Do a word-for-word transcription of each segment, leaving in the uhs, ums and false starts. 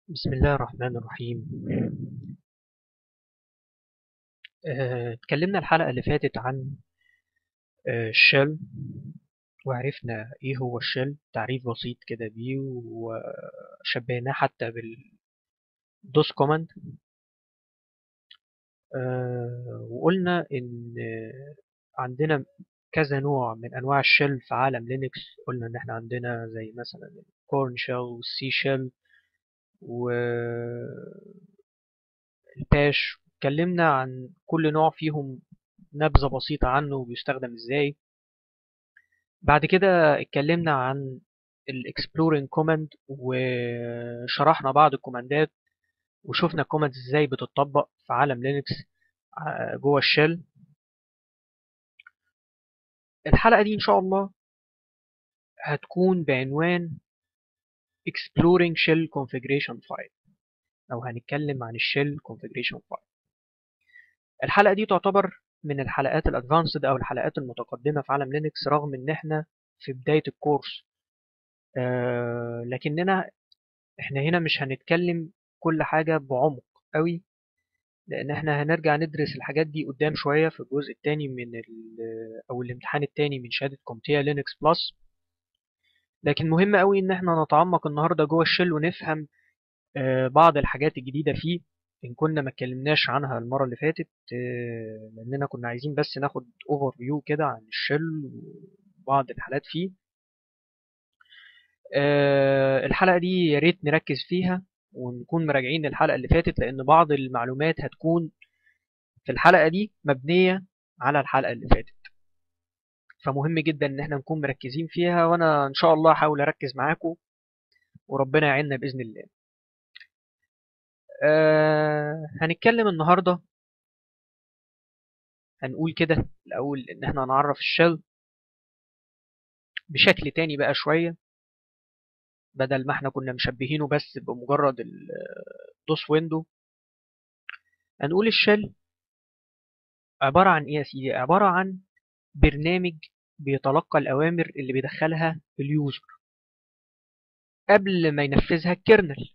بسم الله الرحمن الرحيم. آه، اتكلمنا الحلقة اللي فاتت عن آه، الشell، وعرفنا ايه هو الشell، تعريف بسيط كده بيه، وشبهناه حتى بالدوس كوماند. آه، وقلنا ان آه، عندنا كذا نوع من انواع الشell في عالم لينكس. قلنا ان احنا عندنا زي مثلا الكورن شell والسي شell والباش. اتكلمنا عن كل نوع فيهم، نبذة بسيطة عنه وبيستخدم ازاي. بعد كده اتكلمنا عن الاكسبلورنج كوماند وشرحنا بعض الكوماندات، وشفنا الكوماندز ازاي بتطبق في عالم لينكس ع- جوه الشell. الحلقة دي ان شاء الله هتكون بعنوان exploring shell configuration file، او هنتكلم عن الشell configuration file. الحلقة دي تعتبر من الحلقات الادفانسد او الحلقات المتقدمة في عالم لينكس، رغم ان احنا في بداية الكورس. آه لكننا احنا هنا مش هنتكلم كل حاجة بعمق قوي، لان احنا هنرجع ندرس الحاجات دي قدام شوية في الجزء التاني من ال او الامتحان التاني من شهادة كومتيا لينكس بلس. لكن مهم قوي ان احنا نتعمق النهاردة جوه الشل ونفهم آه، بعض الحاجات الجديدة فيه، ان كنا ما اتكلمناش عنها المرة اللي فاتت. آه، لاننا كنا عايزين بس ناخد اوفر فيو كده عن الشل وبعض الحالات فيه. آه، الحلقة دي يا ريت نركز فيها ونكون مراجعين الحلقة اللي فاتت، لأن بعض المعلومات هتكون في الحلقة دي مبنية على الحلقة اللي فاتت. فمهم جدا ان احنا نكون مركزين فيها، وانا ان شاء الله هحاول اركز معاكم وربنا يعيننا باذن الله. أه هنتكلم النهارده، هنقول كده الاول ان احنا هنعرف الشell بشكل تاني بقى شويه، بدل ما احنا كنا مشبهينه بس بمجرد الدوس ويندو. هنقول الشell عباره عن ايه يا سيدي؟ عباره عن برنامج بيتلقى الاوامر اللي بيدخلها اليوزر قبل ما ينفذها الكيرنل.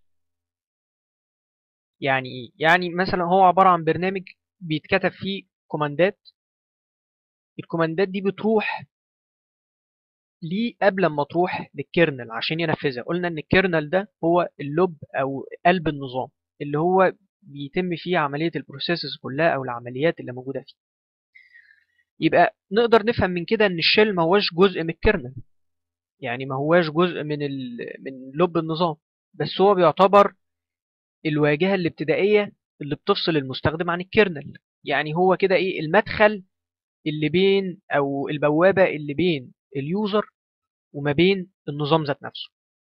يعني ايه؟ يعني مثلا هو عبارة عن برنامج بيتكتب فيه كوماندات. الكوماندات دي بتروح ليه قبل ما تروح للكيرنل عشان ينفذها. قلنا ان الكيرنل ده هو اللب او قلب النظام، اللي هو بيتم فيه عملية البروسيسز كلها او العمليات اللي موجودة فيه. يبقى نقدر نفهم من كده ان الشيل ما هوش جزء من الكيرنل، يعني ما هواش جزء من ال... من لب النظام، بس هو بيعتبر الواجهة الابتدائية اللي بتفصل المستخدم عن الكيرنل. يعني هو كده ايه المدخل اللي بين او البوابة اللي بين اليوزر وما بين النظام ذات نفسه.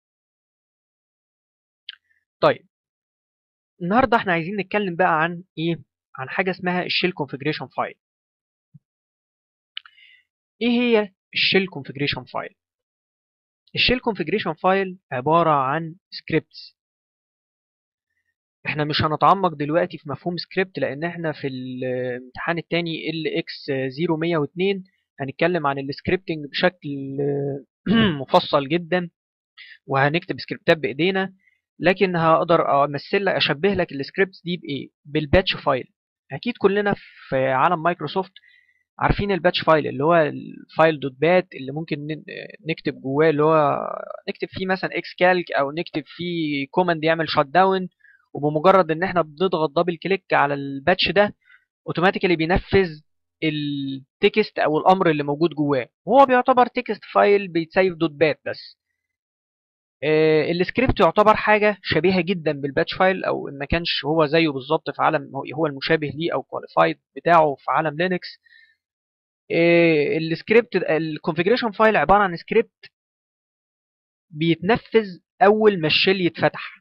طيب، النهارده احنا عايزين نتكلم بقى عن ايه؟ عن حاجة اسمها الشيل كونفيجريشن فايل. ايه هي الشيل كونفيجريشن فايل؟ الشيل كونفيجريشن فايل عبارة عن سكريبتس. احنا مش هنتعمق دلوقتي في مفهوم سكريبت، لان احنا في الامتحان التاني ال اكس صفر واحد صفر اثنين هنتكلم عن السكريبتنج بشكل مفصل جدا، وهنكتب سكريبتات بايدينا. لكن هقدر امثل لك، اشبه لك السكريبتس دي بايه؟ بالباتش فايل. اكيد كلنا في عالم مايكروسوفت عارفين الباتش فايل، اللي هو الفايل دوت بات اللي ممكن ن- نكتب جواه، اللي هو نكتب فيه مثلا اكس كالك، او نكتب فيه كوماند يعمل شات داون، وبمجرد ان احنا بنضغط دبل كليك على الباتش ده اوتوماتيكالي بينفذ التكست او الامر اللي موجود جواه. وهو بيعتبر تكست فايل بيتسيف دوت بات بس. آه، السكريبت يعتبر حاجة شبيهة جدا بالباتش فايل، او ان ما كانش هو زيه بالظبط في عالم، هو المشابه ليه او كواليفايد بتاعه في عالم لينكس. آه، السكريبت الكونفيجريشن فايل عبارة عن سكريبت بيتنفذ اول ما الشيل يتفتح.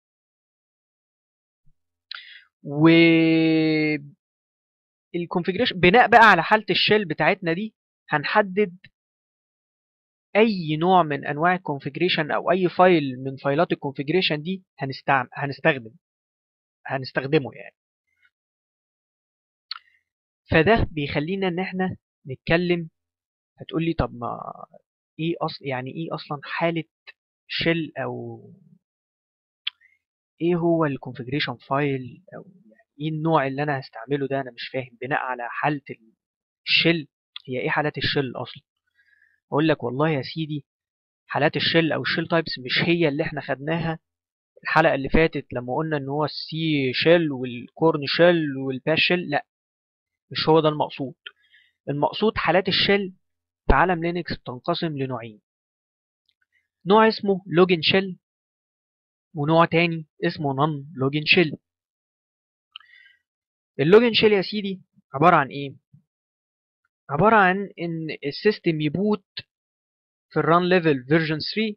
والكونفيجريشن بناء بقى على حالة الشيل بتاعتنا دي هنحدد اي نوع من انواع الكونفيجريشن او اي فايل من فايلات الكونفيجريشن دي هنستعمل هنستخدم هنستخدمه يعني. فده بيخلينا ان احنا نتكلم. هتقول لي طب ما ايه اصلا، يعني ايه اصلا حالة شيل، او ايه هو الكونفيجريشن فايل، او يعني ايه النوع اللي انا هستعمله ده؟ انا مش فاهم بناء على حالة الشل. هي ايه حالات الشل اصلا؟ اقول لك والله يا سيدي، حالات الشل او الشل تايبس مش هي اللي احنا خدناها الحلقة اللي فاتت لما قلنا ان هو السي شيل والكورن شيل والباش شيل. لا، مش هو ده المقصود. المقصود حالات الشيل في عالم لينكس بتنقسم لنوعين: نوع اسمه لوجن شيل، ونوع تاني اسمه نون لوجن شيل. اللوجن شيل يا سيدي عبارة عن ايه؟ عبارة عن ان السيستم يبوت في الران ليفل فيرجن ثري،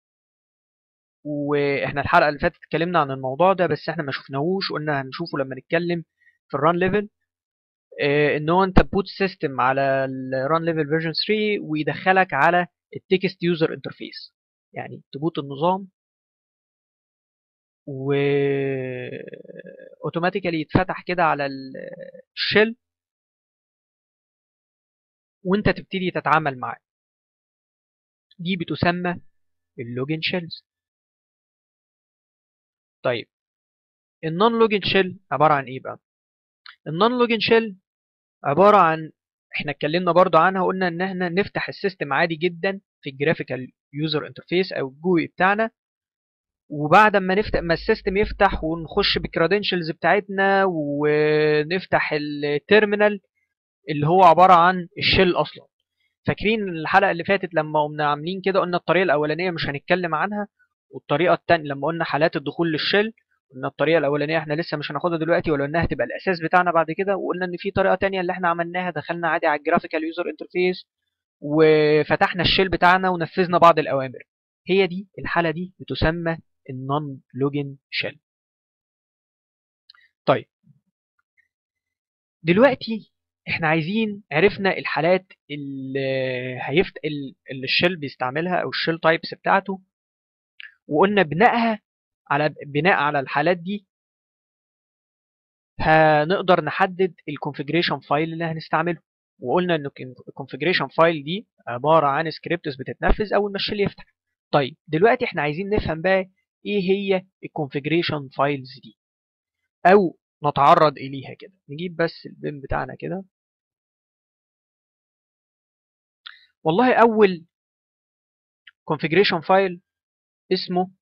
واحنا الحلقة اللي فاتت اتكلمنا عن الموضوع ده بس احنا ما شفناهوش، قلنا هنشوفه لما نتكلم في الران ليفل. اه ان هو انت بوت سيستم على الران ليفل فيرجن ثري ويدخلك على التكست يوزر انترفيس، يعني تبوت النظام و اوتوماتيكالي يتفتح كده على الشيل وانت تبتدي تتعامل معاه. دي بتسمى اللوجن شيلز. طيب النون لوجن شيل عبارة عن ايه بقى؟ النون لوجن شيل عبارة عن، احنا اتكلمنا برضو عنها، قلنا ان احنا نفتح السيستم عادي جدا في الجرافيكال يوزر انترفيس او الجوي بتاعنا، وبعد ما نفتح ما السيستم يفتح ونخش بالكريدنشلز بتاعتنا ونفتح التيرمينال اللي هو عبارة عن الشيل اصلا. فاكرين الحلقة اللي فاتت لما قمنا عاملين كده قلنا الطريقة الأولانية مش هنتكلم عنها، والطريقة التانية لما قلنا حالات الدخول للشيل قلنا الطريقة الأولانية احنا لسه مش هناخدها دلوقتي، ولا انها هتبقى الأساس بتاعنا بعد كده، وقلنا ان في طريقة تانية اللي احنا عملناها، دخلنا عادي على الجرافيكال يوزر انترفيس وفتحنا الشيل بتاعنا ونفذنا بعض الأوامر. هي دي الحالة دي بتسمى النون لوجن شيل. طيب دلوقتي احنا عايزين عرفنا الحالات اللي هيفت اللي الشيل بيستعملها او الشيل تايبس بتاعته، وقلنا بناءها على بناء على الحالات دي هنقدر نحدد الكونفيجريشن فايل اللي هنستعمله. وقلنا ان الكونفيجريشن فايل دي عباره عن سكريبتس بتتنفذ اول ما الشيل يفتح. طيب دلوقتي احنا عايزين نفهم بقى ايه هي الكونفيجريشن فايلز دي او نتعرض اليها كده. نجيب بس البيم بتاعنا كده. والله اول configuration فايل اسمه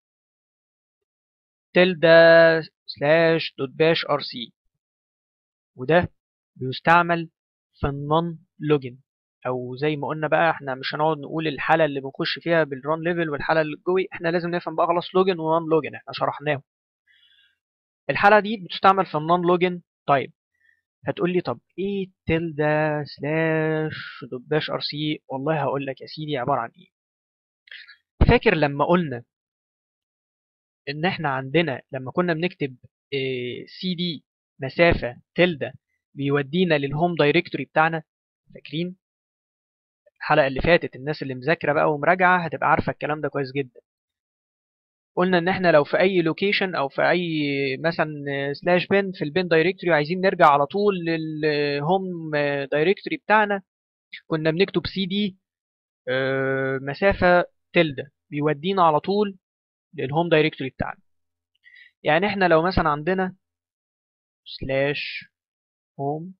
تلدا سلاش دوت باش ار سي، وده بيستعمل في النون لوجن، او زي ما قلنا بقى احنا مش هنقعد نقول الحاله اللي بنخش فيها بالران ليفل والحاله اللي جوي، احنا لازم نفهم بقى خلاص لوجن ونون لوجن احنا شرحناه. الحاله دي بتستعمل في النون لوجن. طيب هتقول لي طب ايه تلدا سلاش دوت باش ار سي؟ والله هقول لك يا سيدي عباره عن ايه. فاكر لما قلنا ان احنا عندنا لما كنا بنكتب سي دي مسافه تلدا بيودينا للهوم دايركتوري بتاعنا؟ فاكرين الحلقه اللي فاتت؟ الناس اللي مذاكره بقى ومراجعه هتبقى عارفه الكلام ده كويس جدا. قلنا ان احنا لو في اي لوكيشن او في اي مثلا سلاش بن في البن دايركتوري وعايزين نرجع على طول للهوم دايركتوري بتاعنا، كنا بنكتب سي دي مسافه تلدا بيودينا على طول للهوم دايركتوري بتاعنا. يعني احنا لو مثلا عندنا سلاش هوم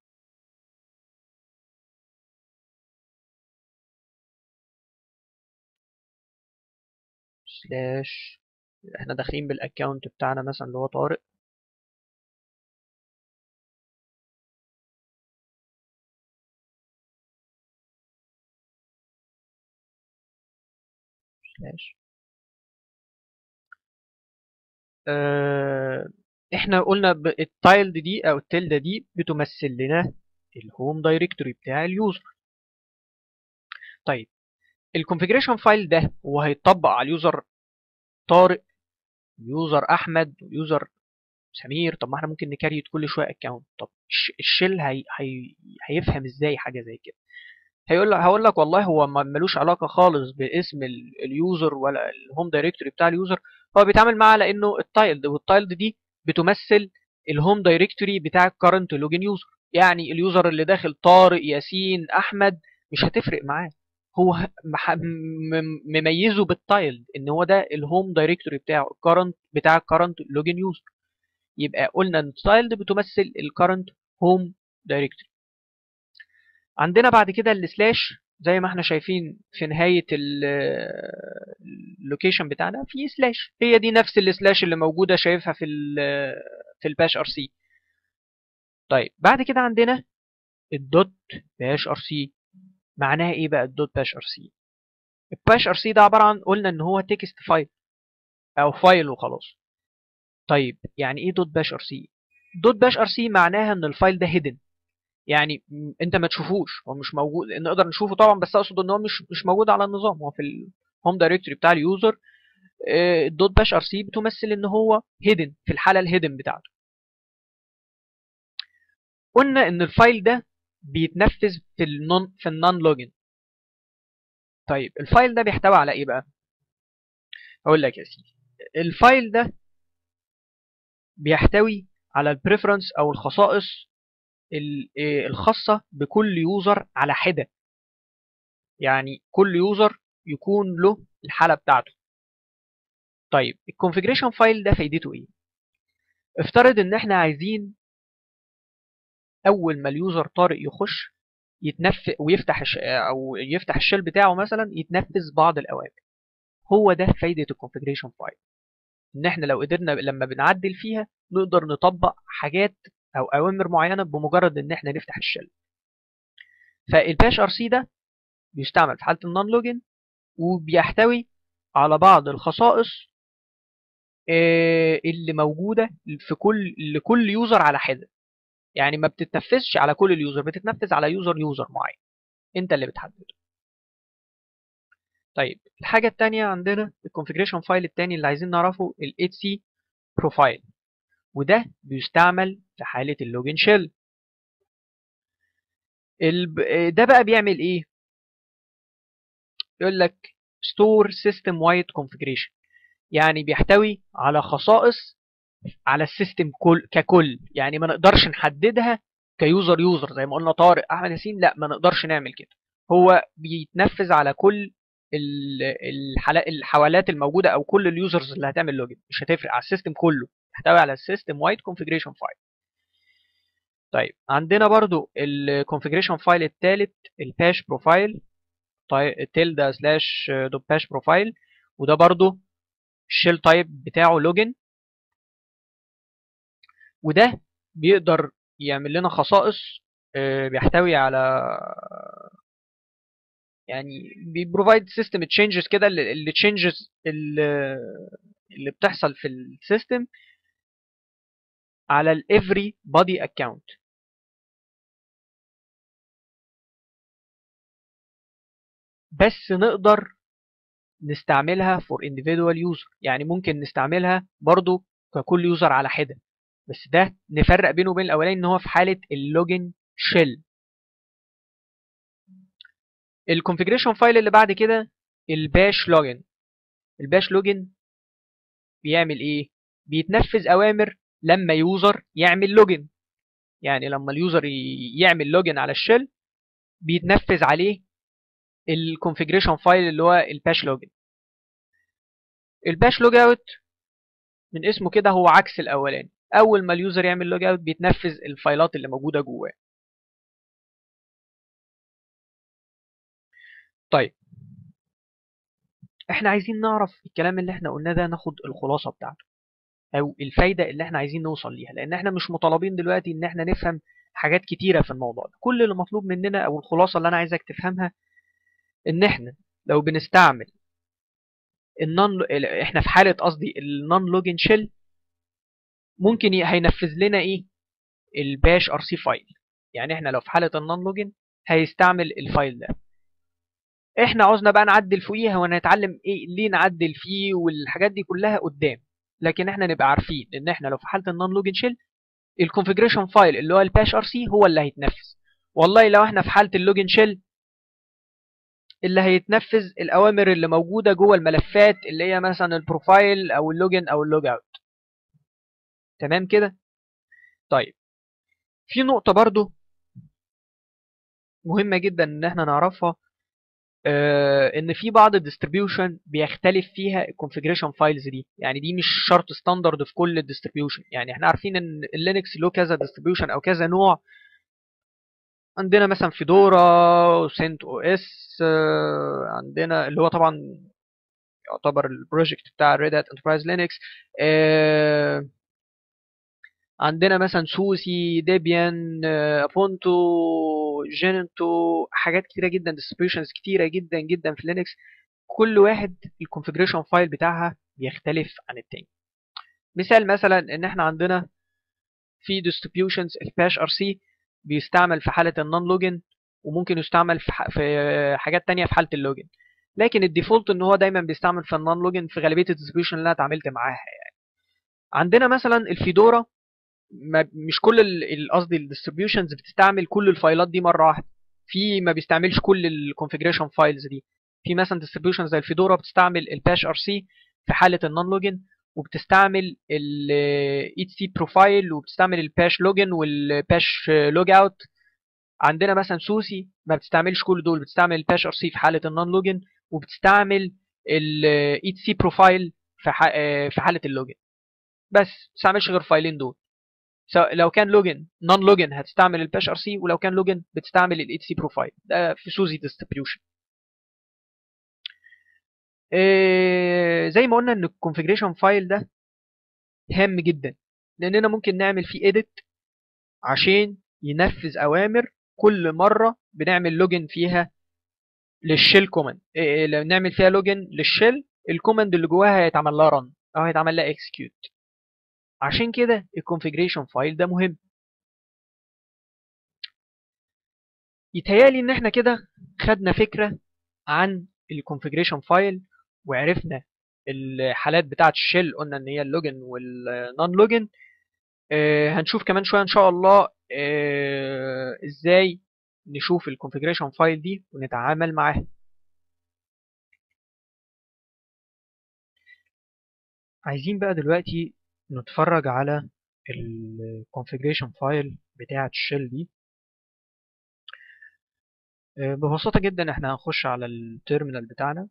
سلاش، احنا داخلين بالاكونت بتاعنا مثلا اللي هو طارق، سلاش اه احنا قلنا التايلد دي او التلده دي بتمثل لنا الهوم دايركتوري بتاع اليوزر. طيب الكونفيجريشن فايل ده هو هيتطبق على اليوزر طارق ويوزر احمد ويوزر سمير. طب ما احنا ممكن نكريت كل شويه اكونت. طب الشيل هي... هي... هيفهم ازاي حاجه زي كده؟ هيقول لك هقول لك والله هو ملوش علاقه خالص باسم اليوزر ولا الهوم دايركتوري بتاع اليوزر، هو بيتعامل معاه لانه التايلد، والتايلد دي بتمثل الهوم دايركتوري بتاع الكرنت لوجن يوزر. يعني اليوزر اللي داخل طارق ياسين احمد مش هتفرق معاه، هو مح- م- مميزه بالتايلد ان هو ده الهوم دايركتوري بتاعه الكرنت بتاع الكرنت لوجن يوزر. يبقى قلنا ان التايلد بتمثل الكرنت هوم دايركتوري. عندنا بعد كده السلاش زي ما احنا شايفين في نهاية اللوكيشن بتاعنا في سلاش، هي دي نفس السلاش اللي موجودة شايفها في ال في الباش ار سي. طيب بعد كده عندنا الدوت باش ار سي. معناها ايه بقى الدوت باش ار سي؟ الباش ار سي ده عبارة عن قلنا ان هو تكست فايل او فايل وخلاص. طيب يعني ايه دوت باش ار سي؟ دوت باش ار سي معناها ان الفايل ده هيدن، يعني م- انت ما تشوفوش، هو مش موجود، نقدر نشوفه طبعا بس اقصد ان هو مش مش موجود على النظام، هو في الهوم دايركتوري بتاع اليوزر. آه، الدوت باش ار سي بتمثل ان هو هيدن في الحاله الهيدن بتاعته. قلنا ان الفايل ده بيتنفذ في النون في النون لوجن. طيب الفايل ده بيحتوي على ايه بقى؟ اقول لك يا سيدي، الفايل ده بيحتوي على البريفرنس او الخصائص ال- آه، الخاصه بكل يوزر على حده. يعني كل يوزر يكون له الحاله بتاعته. طيب الكونفيجريشن فايل ده فايدته ايه؟ افترض ان احنا عايزين اول ما اليوزر طارق يخش يتنفذ ويفتح الش... او يفتح الشيل بتاعه مثلا يتنفذ بعض الاوامر. هو ده فايده الكونفيجريشن فايل، ان احنا لو قدرنا لما بنعدل فيها نقدر نطبق حاجات او اوامر معينه بمجرد ان احنا نفتح الشيل. فالباش ار سي ده بيستعمل في حاله النون لوجن، وبيحتوي على بعض الخصائص آه، اللي موجوده في كل لكل يوزر على حده. يعني ما بتتنفذش على كل اليوزر، بتتنفذ على يوزر يوزر معين انت اللي بتحدده. طيب الحاجه الثانيه عندنا الكونفيجريشن فايل الثاني اللي عايزين نعرفه ال اتش سي بروفايل، وده بيستعمل في حاله اللوجن شيل. الب... ده بقى بيعمل ايه؟ يقول لك ستور سيستم وايد كونفيجريشن، يعني بيحتوي على خصائص على السيستم كل ككل، يعني ما نقدرش نحددها كيوزر يوزر زي ما قلنا طارق احمد ياسين، لا ما نقدرش نعمل كده. هو بيتنفذ على كل ال- الحالات الحوالات الموجوده او كل اليوزرز اللي هتعمل لوجن، مش هتفرق على السيستم كله، يحتوي على السيستم وايد كونفيجريشن فايل. طيب عندنا برضو الكونفيجريشن فايل الثالث الباش بروفايل، تيلدا سلاش دوت باش بروفايل، وده برضو الشيل تايب بتاعه لوجن. وده بيقدر يعمل لنا خصائص آه، بيحتوي على يعني بيبروفايد سيستم تشينجز كده، اللي تشينجز اللي بتحصل في السيستم على الافري بادي اكونت. بس نقدر نستعملها فور individual يوزر، يعني ممكن نستعملها برضو ككل يوزر على حده، بس ده نفرق بينه وبين الاولاني ان هو في حاله اللوجن شيل. الكونفيجريشن فايل اللي بعد كده الباش لوجن. الباش لوجن بيعمل ايه؟ بيتنفذ اوامر لما يوزر يعمل لوجن، يعني لما اليوزر يعمل لوجن على الشيل بيتنفذ عليه الكونفيجريشن فايل اللي هو الباش لوجن. الباش لوج اوت من اسمه كده هو عكس الاولاني، اول ما اليوزر يعمل لوج اوت بيتنفذ الفايلات اللي موجوده جواه. طيب احنا عايزين نعرف الكلام اللي احنا قلناه ده، ناخد الخلاصه بتاعته او الفايده اللي احنا عايزين نوصل ليها، لان احنا مش مطالبين دلوقتي ان احنا نفهم حاجات كتيره في الموضوع ده. كل اللي مطلوب مننا او الخلاصه اللي انا عايزك تفهمها ان احنا لو بنستعمل النون، احنا في حاله قصدي النون لوجن شيل، ممكن ي- هينفذ لنا ايه؟ الباش ار سي فايل. يعني احنا لو في حاله النون لوجن هيستعمل الفايل ده. احنا عاوزنا بقى نعدل فوقيها ونتعلم ايه ليه نعدل فيه والحاجات دي كلها قدام، لكن احنا نبقى عارفين ان احنا لو في حاله النون لوجن شيل الكونفيجريشن فايل اللي هو الباش ار سي هو اللي هيتنفذ. والله لو احنا في حاله اللوجن شيل اللي هيتنفذ الاوامر اللي موجوده جوه الملفات اللي هي مثلا البروفايل او اللوجن او اللوج اوت. تمام كده؟ طيب في نقطه برضو مهمه جدا ان احنا نعرفها، آه ان في بعض الديستريبيوشن بيختلف فيها الكونفيجريشن فايلز دي، يعني دي مش شرط ستاندرد في كل الديستريبيوشن. يعني احنا عارفين ان اللينكس له كذا ديستريبيوشن او كذا نوع. عندنا مثلا فيدورا وسنت او اس، آه عندنا اللي هو طبعا يعتبر البروجكت بتاع ريد هات انتربرايز لينكس. عندنا مثلا سوسي، ديبيان، ابونتو، جينيتو، حاجات كتيره جدا، ديستريبيوشنز كتيره جدا جدا في لينكس. كل واحد الكونفيجريشن فايل بتاعها بيختلف عن التاني. مثال مثلا ان احنا عندنا في ديستريبيوشنز الباش ار سي بيستعمل في حاله النون لوجن، وممكن يستعمل في ح- في حاجات تانية في حاله اللوجن، لكن الديفولت ان هو دايما بيستعمل في النون لوجن في غالبيه الديستريبيوشن اللي انا اتعاملت معاها. عندنا مثلا الفيدورا، ما مش كل ال- ال- قصدي الديستريبيوشنز بتستعمل كل الفايلات دي مره واحده. في ما بيستعملش كل الكونفيجريشن فايلز دي. في مثلا ديستريبيوشن زي الفيدورا بتستعمل الباش ار سي في حاله النون لوجن، وبتستعمل الاي تي سي بروفايل، وبتستعمل الباش لوجن والباش لوج اوت. عندنا مثلا سوسي ما بتستعملش كل دول، بتستعمل الباش ار سي في حاله النون لوجن، وبتستعمل الاي تي سي بروفايل في ح- في حاله اللوجن. بس ما بتستعملش غير فايلين دول. سواء لو كان لوجن نون لوجن هتستعمل الباش ار سي، ولو كان لوجن بتستعمل الاي تي سي بروفايل. ده في سوزي ديستريبيوشن. إيه زي ما قلنا ان الكونفيجريشن فايل ده هام جدا، لاننا ممكن نعمل فيه اديت عشان ينفذ اوامر كل مره بنعمل لوجن فيها للشيل كوماند. إيه لو نعمل فيها لوجن للشيل، الكوماند اللي جواها هيتعمل لها رن او هيتعمل لها اكسكيوت. عشان كده الكونفيجريشن فايل ده مهم. يتهيالي ان احنا كده خدنا فكره عن الكونفيجريشن فايل، وعرفنا الحالات بتاعه الشيل، قلنا ان هي اللوجن والنون لوجن. آه هنشوف كمان شويه ان شاء الله آه ازاي نشوف الكونفيجريشن فايل دي ونتعامل معاها. عايزين بقى دلوقتي نتفرج على الكونفيجريشن فايل بتاعه الشيل دي. آه ببساطه جدا احنا هنخش على التيرمينال بتاعنا.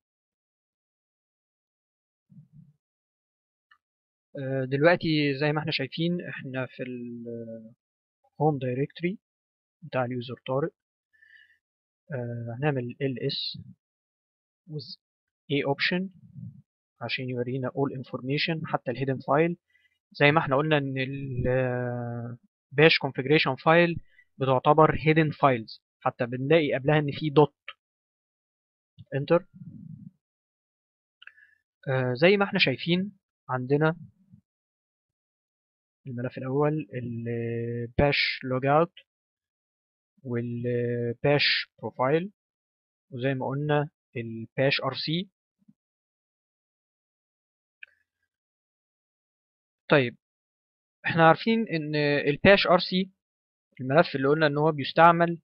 آه دلوقتي زي ما احنا شايفين احنا في الهوم دايركتوري بتاع اليوزر طارق. آه هنعمل ls with a option عشان يورينا all information حتى الهيدن فايل. زي ما احنا قلنا ان ال باش configuration file بتعتبر hidden files، حتى بنلاقي قبلها ان في دوت. انتر. آه زي ما احنا شايفين عندنا الملف الاول الباش لوجاوت والباش بروفايل، وزي ما قلنا الباش ار سي. طيب احنا عارفين ان الباش ار سي الملف اللي قلنا ان هو بيستعمل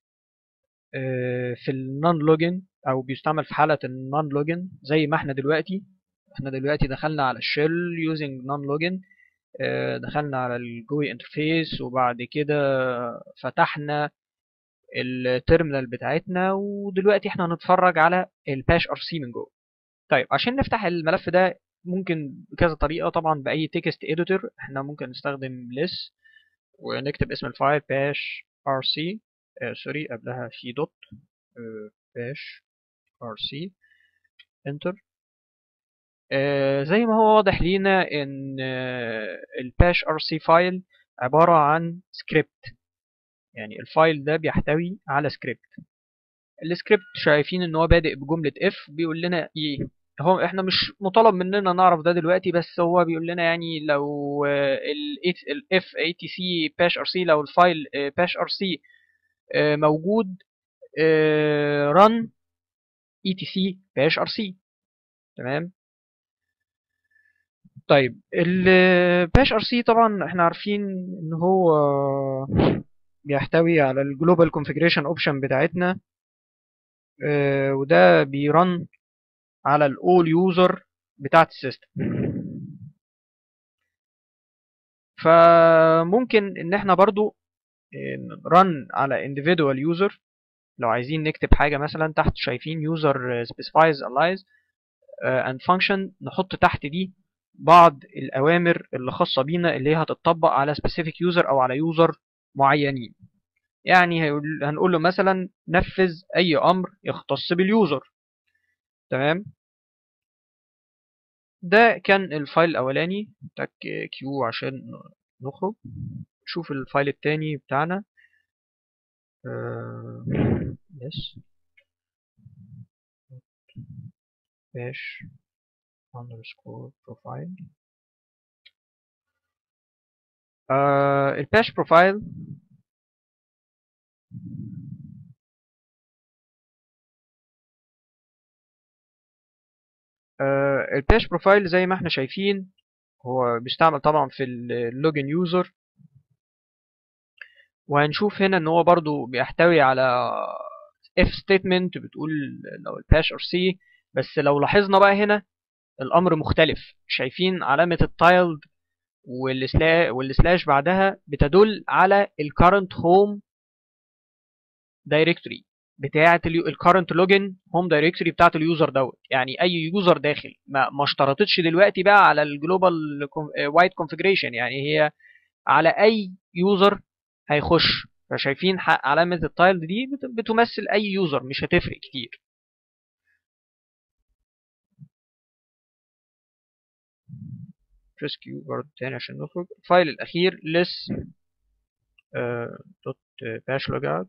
في النون لوجن، او بيستعمل في حالة النون لوجن. زي ما احنا دلوقتي احنا دلوقتي دخلنا على الشيل يوزنج نون لوجن، دخلنا على الجوي انترفيس، وبعد كده فتحنا التيرمينال بتاعتنا، ودلوقتي احنا هنتفرج على الباش ار سي من جوه. طيب عشان نفتح الملف ده ممكن بكذا طريقة. طبعا بأي تكست اديتور احنا ممكن نستخدم less ونكتب اسم الفايل باش ار سي، آه سوري قبلها في دوت، باش ار سي. انتر. آه زي ما هو واضح لينا ان آه الباش ار سي فايل عبارة عن سكريبت، يعني الفايل ده بيحتوي على سكريبت. السكريبت شايفين ان هو بادئ بجملة اف، بيقول لنا ايه. هو احنا مش مطالب مننا نعرف ده دلوقتي، بس هو بيقول لنا يعني لو الاف اي تي سي باش ار سي، لو الفايل باش ار سي موجود run etc باش ار سي. تمام. طيب الباش ار سي طبعا احنا عارفين ان هو بيحتوي على الجلوبال كونفيجريشن اوبشن بتاعتنا، اه وده بيرن على الاول يوزر بتاعت السيستم. فممكن ان احنا برضو رن على individual user لو عايزين نكتب حاجة مثلا تحت شايفين user specifies allies and function، نحط تحت دي بعض الأوامر اللي خاصة بينا اللي هي هتطبق على specific user أو على user معينين. يعني هنقول له مثلا نفذ أي أمر يختص باليوزر. تمام، ده كان الفايل الأولاني. تك كيو عشان نخرج نشوف الفايل التاني بتاعنا. آه بس باش underscore profile. آه الباش بروفايل آه الباش بروفايل زي ما احنا شايفين هو بيستعمل طبعا في اللوجن يوزر، وهنشوف هنا ان هو برضو بيحتوي على if statement بتقول لو الباش ار سي. بس لو لاحظنا بقى هنا الامر مختلف، شايفين علامة التايلد والسلاش بعدها بتدل على الكارنت هوم دايركتوري بتاعه الكارنت لوجن هوم دايركتوري بتاعه اليوزر دوت. يعني اي يوزر داخل ما ما اشترطتش دلوقتي بقى على الجلوبال وايد كونفيجريشن، يعني هي على اي يوزر هيخش. فشايفين علامة التايلد دي بتمثل اي يوزر، مش هتفرق كتير. بريس كيو برضه تاني عشان نخرج. الفايل الاخير less دوت باش لوج اوت.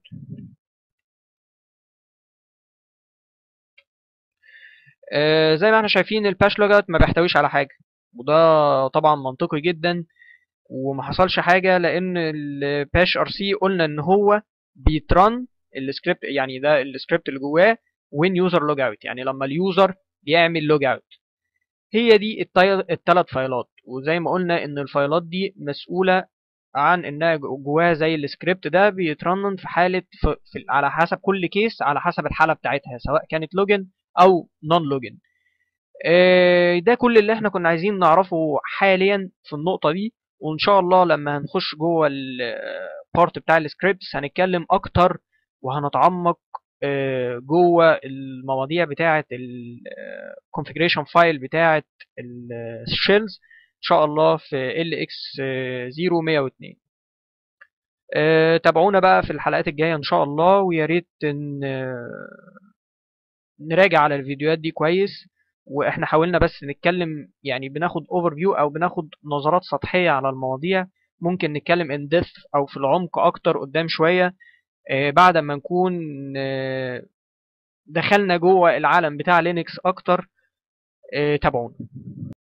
آه زي ما احنا شايفين الباش لوج اوت ما بيحتويش على حاجه، وده طبعا منطقي جدا وما حصلش حاجه لان الباش ار سي قلنا ان هو بيترن السكريبت، يعني ده السكريبت اللي جواه وين يوزر لوج اوت، يعني لما اليوزر بيعمل لوج اوت. هي دي الثلاث فايلات، وزي ما قلنا ان الفايلات دي مسؤوله عن انها جواها زي السكريبت ده بيترنن في حاله في في على حسب كل كيس، على حسب الحاله بتاعتها سواء كانت لوجن او نون لوجن. ده كل اللي احنا كنا عايزين نعرفه حاليا في النقطه دي، وان شاء الله لما هنخش جوه البارت بتاع السكريبتس هنتكلم اكتر وهنتعمق جوه المواضيع بتاعه الكونفيجريشن فايل بتاعه الشيلز ان شاء الله في ال اكس صفر واحد صفر اثنين. أه تابعونا بقى في الحلقات الجايه ان شاء الله، ويا ريت نراجع على الفيديوهات دي كويس. واحنا حاولنا بس نتكلم، يعني بناخد اوفر فيو او بناخد نظرات سطحيه على المواضيع، ممكن نتكلم ان ديث او في العمق اكتر قدام شويه أه بعد ما نكون أه دخلنا جوه العالم بتاع لينكس اكتر. أه تابعونا.